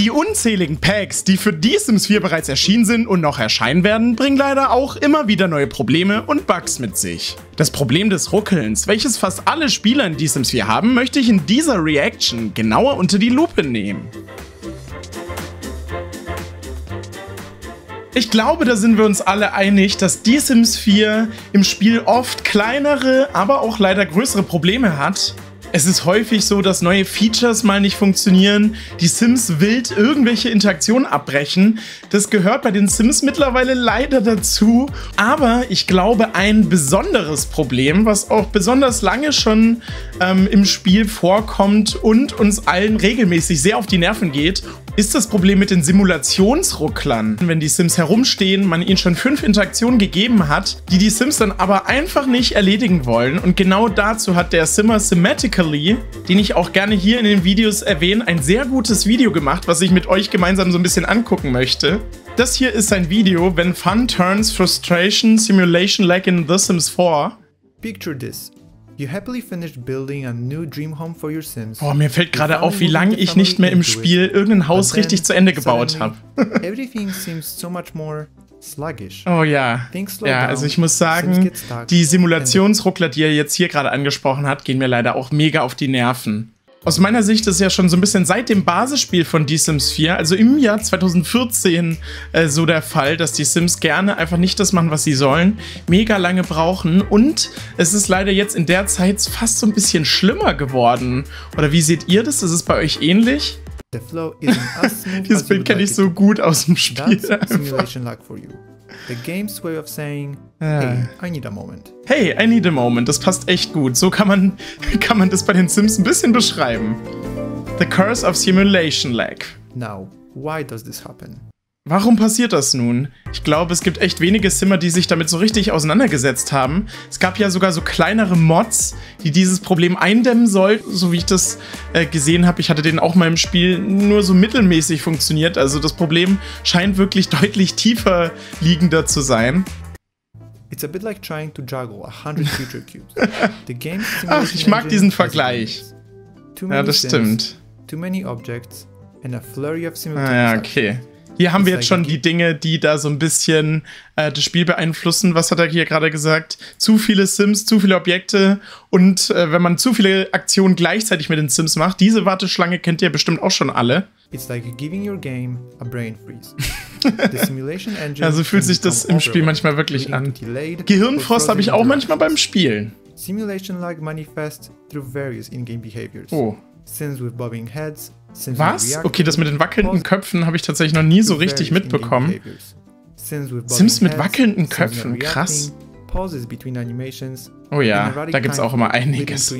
Die unzähligen Packs, die für die Sims 4 bereits erschienen sind und noch erscheinen werden, bringen leider auch immer wieder neue Probleme und Bugs mit sich. Das Problem des Ruckelns, welches fast alle Spieler in die Sims 4 haben, möchte ich in dieser Reaction genauer unter die Lupe nehmen. Ich glaube, da sind wir uns alle einig, dass die Sims 4 im Spiel oft kleinere, aber auch leider größere Probleme hat. Es ist häufig so, dass neue Features mal nicht funktionieren, die Sims wild irgendwelche Interaktionen abbrechen. Das gehört bei den Sims mittlerweile leider dazu. Aber ich glaube, ein besonderes Problem, was auch besonders lange schon im Spiel vorkommt und uns allen regelmäßig sehr auf die Nerven geht, ist das Problem mit den Simulationsrucklern. Wenn die Sims herumstehen, man ihnen schon 5 Interaktionen gegeben hat, die Sims dann aber einfach nicht erledigen wollen. Und genau dazu hat der Simmer Simmetically, den ich auch gerne hier in den Videos erwähne, ein sehr gutes Video gemacht, was ich mit euch gemeinsam so ein bisschen angucken möchte. Das hier ist sein Video, When Fun Turns Frustration Simulation Lag in The Sims 4. Picture this. You happily finished building a new dream home for your Sims. Boah, mir fällt gerade auf, wie lange ich nicht mehr im Spiel irgendein Haus richtig zu Ende gebaut habe. Everything seems so much more sluggish. Oh ja. Ja, also ich muss sagen, die Simulationsruckler, die er jetzt hier gerade angesprochen hat, gehen mir leider auch mega auf die Nerven. Aus meiner Sicht ist ja schon so ein bisschen seit dem Basisspiel von die Sims 4, also im Jahr 2014, so der Fall, dass die Sims gerne einfach nicht das machen, was sie sollen, mega lange brauchen und es ist leider jetzt in der Zeit fast so ein bisschen schlimmer geworden. Oder wie seht ihr das? Ist es bei euch ähnlich? Dieses Bild kenne ich so gut aus dem Spiel. The game's way of saying, hey, I need a moment. Hey, I need a moment. Das passt echt gut. So kann man das bei den Sims ein bisschen beschreiben. The Curse of Simulation Lag. Now, why does this happen? Warum passiert das nun? Ich glaube, es gibt echt wenige Simmer, die sich damit so richtig auseinandergesetzt haben. Es gab ja sogar so kleinere Mods, die dieses Problem eindämmen sollten, so wie ich das gesehen habe. Ich hatte den auch mal im Spiel nur so mittelmäßig funktioniert. Also das Problem scheint wirklich deutlich tiefer liegender zu sein. It's a bit like trying to juggle 100 future cubes. The game Ach, ich mag diesen Vergleich. Ja, das stimmt. Too many objects and a flurry of simultaneous ja, okay. Hier haben wir jetzt schon die Dinge, die da so ein bisschen das Spiel beeinflussen. Was hat er hier gerade gesagt? Zu viele Sims, zu viele Objekte und wenn man zu viele Aktionen gleichzeitig mit den Sims macht, diese Warteschlange kennt ihr bestimmt auch schon alle. It's like giving your game a brain freeze. The simulation engine also fühlt sich das im Spiel manchmal wirklich an. Gehirnfrost habe ich auch manchmal beim Spielen. Simulation lag manifests through various in-game behaviors. Oh. Sims with bobbing heads. Was? Okay, das mit den wackelnden Köpfen habe ich tatsächlich noch nie so richtig mitbekommen. Sims mit wackelnden Köpfen, krass. Oh ja, da gibt's auch immer einiges.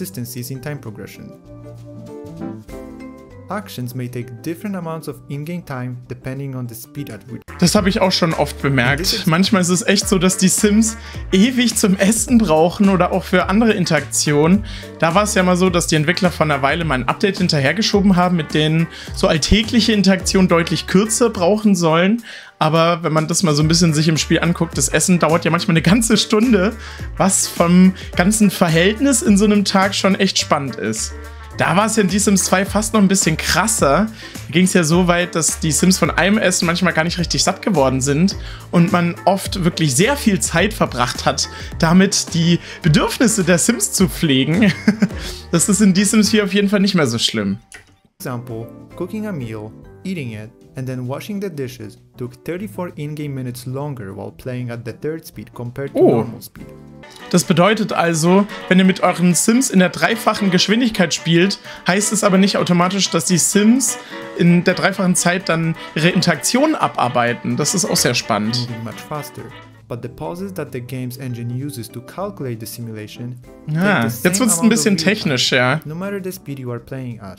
Das habe ich auch schon oft bemerkt. Manchmal ist es echt so, dass die Sims ewig zum Essen brauchen oder auch für andere Interaktionen. Da war es ja mal so, dass die Entwickler vor einer Weile mal ein Update hinterhergeschoben haben, mit denen so alltägliche Interaktionen deutlich kürzer brauchen sollen. Aber wenn man das mal so ein bisschen sich im Spiel anguckt, das Essen dauert ja manchmal eine ganze Stunde, was vom ganzen Verhältnis in so einem Tag schon echt spannend ist. Da war es ja in die Sims 2 fast noch ein bisschen krasser. Da ging es ja so weit, dass die Sims von einem Essen manchmal gar nicht richtig satt geworden sind und man oft wirklich sehr viel Zeit verbracht hat, damit die Bedürfnisse der Sims zu pflegen. Das ist in die Sims 4 auf jeden Fall nicht mehr so schlimm. Example, cooking a meal, eating it, and then washing the dishes took 34 in-game minutes longer while playing at the third speed compared to normal speed. Das bedeutet also, wenn ihr mit euren Sims in der dreifachen Geschwindigkeit spielt, heißt es aber nicht automatisch, dass die Sims in der dreifachen Zeit dann ihre Interaktionen abarbeiten. Das ist auch sehr spannend. But the pauses that the game's engine uses to calculate the simulation. Ja, jetzt wird es ein bisschen technisch, ja. No matter the speed you are playing at.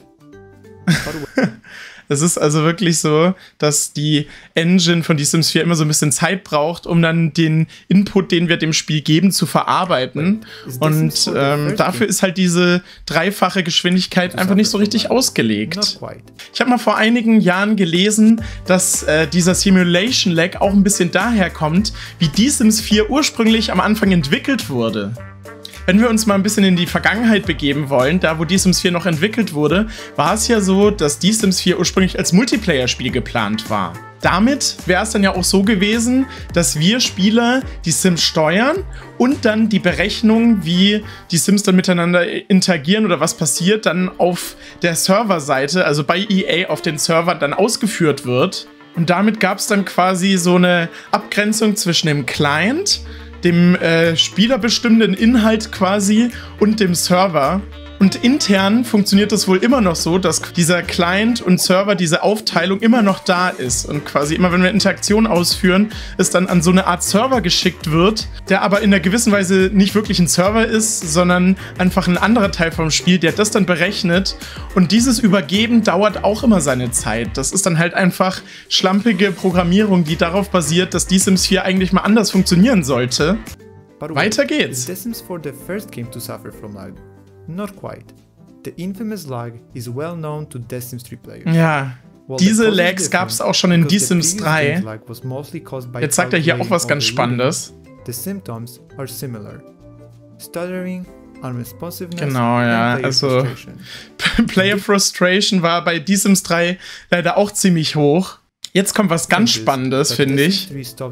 Es ist also wirklich so, dass die Engine von die Sims 4 immer so ein bisschen Zeit braucht, um dann den Input, den wir dem Spiel geben, zu verarbeiten. Und dafür ist halt diese dreifache Geschwindigkeit einfach nicht so richtig ausgelegt. Ich habe mal vor einigen Jahren gelesen, dass dieser Simulation Lag auch ein bisschen daher kommt, wie die Sims 4 ursprünglich am Anfang entwickelt wurde. Wenn wir uns mal ein bisschen in die Vergangenheit begeben wollen, da wo Die Sims 4 noch entwickelt wurde, war es ja so, dass Die Sims 4 ursprünglich als Multiplayer-Spiel geplant war. Damit wäre es dann ja auch so gewesen, dass wir Spieler die Sims steuern und dann die Berechnung, wie die Sims dann miteinander interagieren oder was passiert, dann auf der Serverseite, also bei EA auf den Servern dann ausgeführt wird. Und damit gab es dann quasi so eine Abgrenzung zwischen dem Client, dem spielerbestimmenden Inhalt quasi und dem Server. Und intern funktioniert das wohl immer noch so, dass dieser Client und Server, diese Aufteilung immer noch da ist. Und quasi immer, wenn wir Interaktion ausführen, es dann an so eine Art Server geschickt wird, der aber in einer gewissen Weise nicht wirklich ein Server ist, sondern einfach ein anderer Teil vom Spiel, der das dann berechnet. Und dieses Übergeben dauert auch immer seine Zeit. Das ist dann halt einfach schlampige Programmierung, die darauf basiert, dass die Sims 4 eigentlich mal anders funktionieren sollte. Weiter geht's. Is The Sims 4 the first game to suffer from lag? Not quite. The infamous lag is well known to The Sims 3 players. Ja, diese Lags gab es auch schon in Die Sims 3. Jetzt sagt er hier auch was ganz Spannendes. The symptoms are similar. Stuttering, unresponsiveness, genau, ja, also Player Frustration war bei Die Sims 3 leider auch ziemlich hoch. Jetzt kommt was ganz Spannendes, finde ich.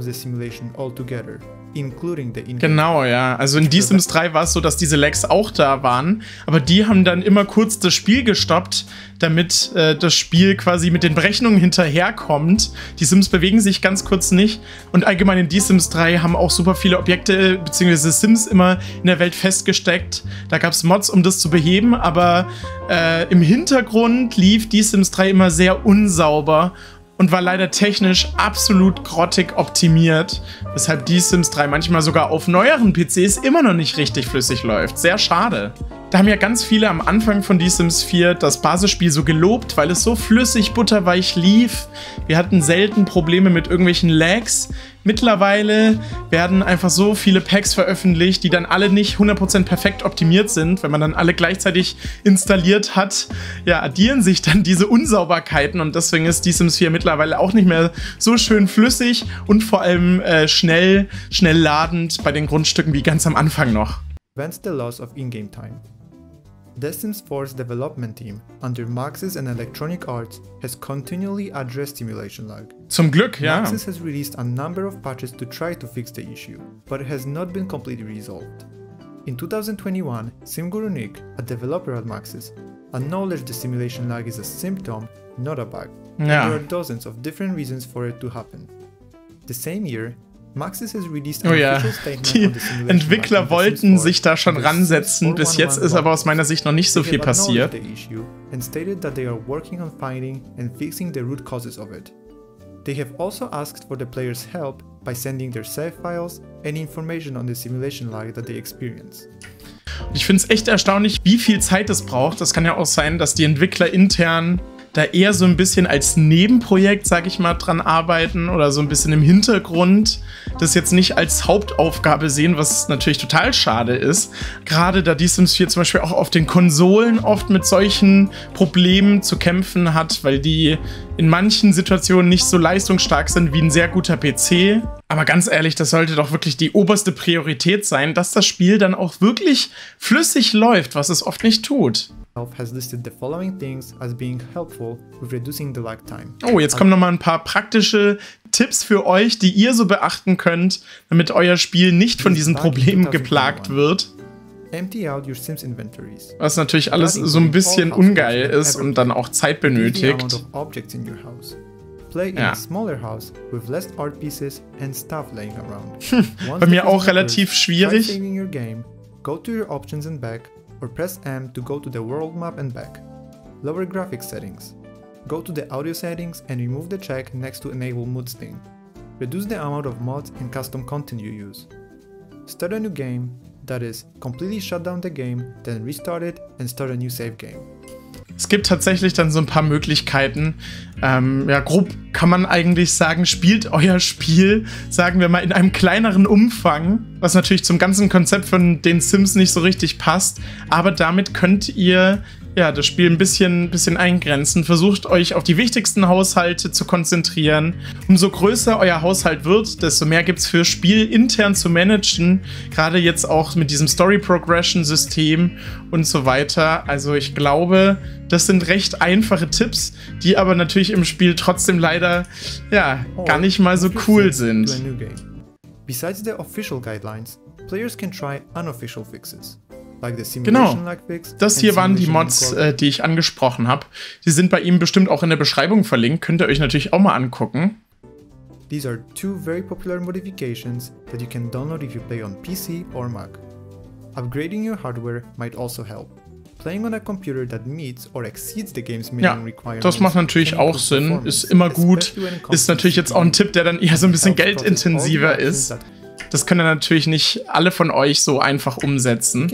Genau, ja. Also in Die Sims 3 war es so, dass diese Lags auch da waren, aber die haben dann immer kurz das Spiel gestoppt, damit das Spiel quasi mit den Berechnungen hinterherkommt. Die Sims bewegen sich ganz kurz nicht und allgemein in Die Sims 3 haben auch super viele Objekte bzw. Sims immer in der Welt festgesteckt. Da gab es Mods, um das zu beheben, aber im Hintergrund lief Die Sims 3 immer sehr unsauber und war leider technisch absolut grottig optimiert, weshalb Die Sims 3 manchmal sogar auf neueren PCs immer noch nicht richtig flüssig läuft. Sehr schade. Da haben ja ganz viele am Anfang von Die Sims 4 das Basisspiel so gelobt, weil es so flüssig, butterweich lief. Wir hatten selten Probleme mit irgendwelchen Lags. Mittlerweile werden einfach so viele Packs veröffentlicht, die dann alle nicht 100% perfekt optimiert sind. Wenn man dann alle gleichzeitig installiert hat, ja, addieren sich dann diese Unsauberkeiten und deswegen ist Die Sims 4 mittlerweile auch nicht mehr so schön flüssig und vor allem schnell ladend bei den Grundstücken wie ganz am Anfang noch. Prevents the loss of in-game time. The Sims 4's development team, under Maxis and Electronic Arts, has continually addressed simulation lag. Zum Glück, ja. Maxis has released a number of patches to try to fix the issue, but it has not been completely resolved. In 2021, SimGuru Nick, a developer at Maxis, acknowledged the simulation lag is a symptom, not a bug. Ja. There are dozens of different reasons for it to happen. The same year, Maxis has released oh ja, die Entwickler wollten sich da schon ransetzen, bis jetzt ist aber aus meiner Sicht noch nicht so viel passiert. They have also asked for the players' help by sending their save files and information on the simulation lag that they experience. Ich finde es echt erstaunlich, wie viel Zeit es braucht. Das kann ja auch sein, dass die Entwickler intern da eher so ein bisschen als Nebenprojekt, sag ich mal, dran arbeiten oder so ein bisschen im Hintergrund das jetzt nicht als Hauptaufgabe sehen, was natürlich total schade ist. Gerade da Die Sims 4 zum Beispiel auch auf den Konsolen oft mit solchen Problemen zu kämpfen hat, weil die in manchen Situationen nicht so leistungsstark sind wie ein sehr guter PC. Aber ganz ehrlich, das sollte doch wirklich die oberste Priorität sein, dass das Spiel dann auch wirklich flüssig läuft, was es oft nicht tut. Has listed the following things as being helpful with reducing the lag time. Oh, jetzt kommen nochmal ein paar praktische Tipps für euch, die ihr so beachten könnt, damit euer Spiel nicht von diesen Problemen geplagt wird. Empty out your Sims inventories. Was natürlich alles so ein bisschen ungeil ist und dann auch Zeit benötigt. Play in a smaller house with less art pieces and stuff laying around. Bei mir auch relativ schwierig. Saving your game, go to your options and back, or press M to go to the world map and back. Lower graphics settings. Go to the audio settings and remove the check next to enable mood sting. Reduce the amount of mods and custom content you use. Start a new game, that is, completely shut down the game, then restart it and start a new save game. Es gibt tatsächlich dann so ein paar Möglichkeiten. Ja, grob kann man eigentlich sagen, spielt euer Spiel, sagen wir mal, in einem kleineren Umfang, was natürlich zum ganzen Konzept von den Sims nicht so richtig passt. Aber damit könnt ihr ja, das Spiel ein bisschen eingrenzen. Versucht euch auf die wichtigsten Haushalte zu konzentrieren. Umso größer euer Haushalt wird, desto mehr gibt es für Spiel intern zu managen. Gerade jetzt auch mit diesem Story-Progression-System und so weiter. Also ich glaube, das sind recht einfache Tipps, die aber natürlich im Spiel trotzdem leider ja, gar nicht mal so cool sind. Besides the official guidelines, players can try unofficial fixes. Genau, das hier waren die Mods, die ich angesprochen habe. Die sind bei ihm bestimmt auch in der Beschreibung verlinkt, könnt ihr euch natürlich auch mal angucken. These are two very popular modifications that you can download if you play on PC or Mac. Upgrading your hardware might also help. Playing on a computer that meets or exceeds the game's minimum requirements. Das macht natürlich auch Sinn, ist immer gut. Ist natürlich jetzt auch ein Tipp, der dann eher so ein bisschen geldintensiver ist. Das können natürlich nicht alle von euch so einfach umsetzen.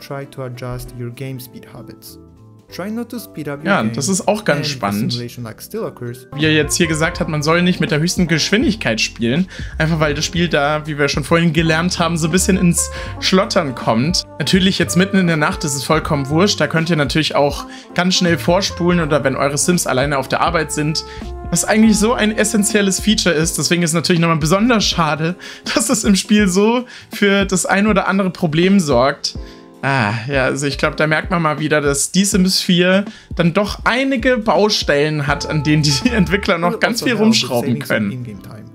Ja, das ist auch ganz spannend. Wie er jetzt hier gesagt hat, man soll nicht mit der höchsten Geschwindigkeit spielen. Einfach weil das Spiel da, wie wir schon vorhin gelernt haben, so ein bisschen ins Schlottern kommt. Natürlich jetzt mitten in der Nacht ist es vollkommen wurscht. Da könnt ihr natürlich auch ganz schnell vorspulen oder wenn eure Sims alleine auf der Arbeit sind. Was eigentlich so ein essentielles Feature ist. Deswegen ist es natürlich nochmal besonders schade, dass es im Spiel so für das ein oder andere Problem sorgt. Ja, also ich glaube, da merkt man mal wieder, dass die Sims 4 dann doch einige Baustellen hat, an denen die Entwickler noch ganz viel rumschrauben können.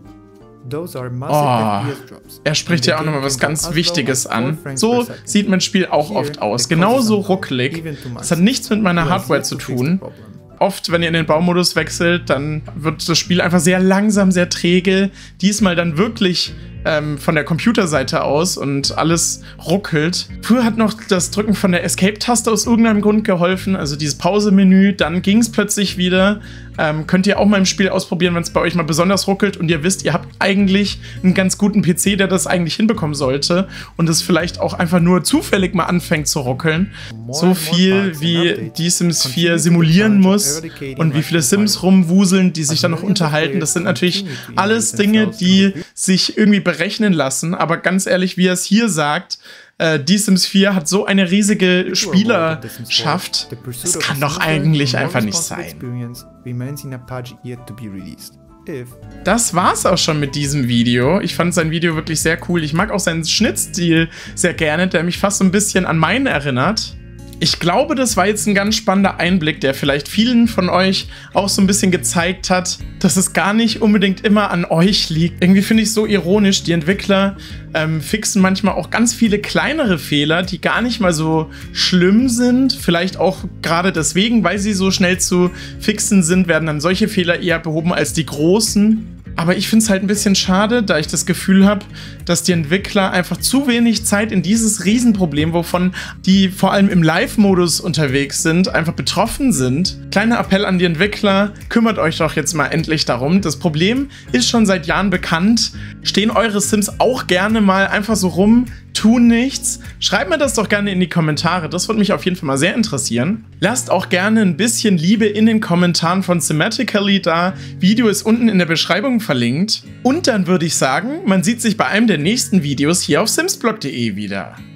Oh, er spricht ja auch nochmal was ganz Wichtiges an. So sieht mein Spiel auch oft aus. Genauso ruckelig. Das hat nichts mit meiner Hardware zu tun. Oft, wenn ihr in den Baumodus wechselt, dann wird das Spiel einfach sehr langsam, sehr träge. Diesmal dann wirklich von der Computerseite aus und alles ruckelt. Früher hat noch das Drücken von der Escape-Taste aus irgendeinem Grund geholfen, also dieses Pause-Menü, dann ging es plötzlich wieder. Könnt ihr auch mal im Spiel ausprobieren, wenn es bei euch mal besonders ruckelt und ihr wisst, ihr habt eigentlich einen ganz guten PC, der das eigentlich hinbekommen sollte und es vielleicht auch einfach nur zufällig mal anfängt zu ruckeln. So viel wie die Sims 4 simulieren muss und wie viele Sims rumwuseln, die sich dann noch unterhalten, das sind natürlich alles Dinge, die sich irgendwie berechnen lassen, aber ganz ehrlich, wie er es hier sagt, die Sims 4 hat so eine riesige Spielerschaft, das kann doch eigentlich einfach nicht sein. Das war's auch schon mit diesem Video. Ich fand sein Video wirklich sehr cool. Ich mag auch seinen Schnittstil sehr gerne, der mich fast so ein bisschen an meinen erinnert. Ich glaube, das war jetzt ein ganz spannender Einblick, der vielleicht vielen von euch auch so ein bisschen gezeigt hat, dass es gar nicht unbedingt immer an euch liegt. Irgendwie finde ich es so ironisch, die Entwickler fixen manchmal auch ganz viele kleinere Fehler, die gar nicht mal so schlimm sind. Vielleicht auch gerade deswegen, weil sie so schnell zu fixen sind, werden dann solche Fehler eher behoben als die großen. Aber ich finde es halt ein bisschen schade, da ich das Gefühl habe, dass die Entwickler einfach zu wenig Zeit in dieses Riesenproblem, wovon die vor allem im Live-Modus unterwegs sind, einfach betroffen sind. Kleiner Appell an die Entwickler, kümmert euch doch jetzt mal endlich darum. Das Problem ist schon seit Jahren bekannt. Stehen eure Sims auch gerne mal einfach so rum, tun nichts? Schreibt mir das doch gerne in die Kommentare, das würde mich auf jeden Fall mal sehr interessieren. Lasst auch gerne ein bisschen Liebe in den Kommentaren von Simatically da. Video ist unten in der Beschreibung verlinkt. Und dann würde ich sagen, man sieht sich bei einem der nächsten Videos hier auf simsblog.de wieder.